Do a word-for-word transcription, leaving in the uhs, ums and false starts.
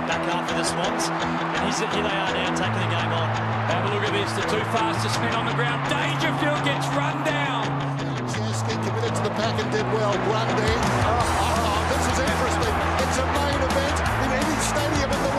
back half of the Swans. And he's, here they are now taking the game on. Have a look at this, the two fastest men on the ground. Dangerfield gets run down. Chesky committed to the pack and did well. Grundy. Oh, oh, oh, this is interesting. It's a main event in any stadium in the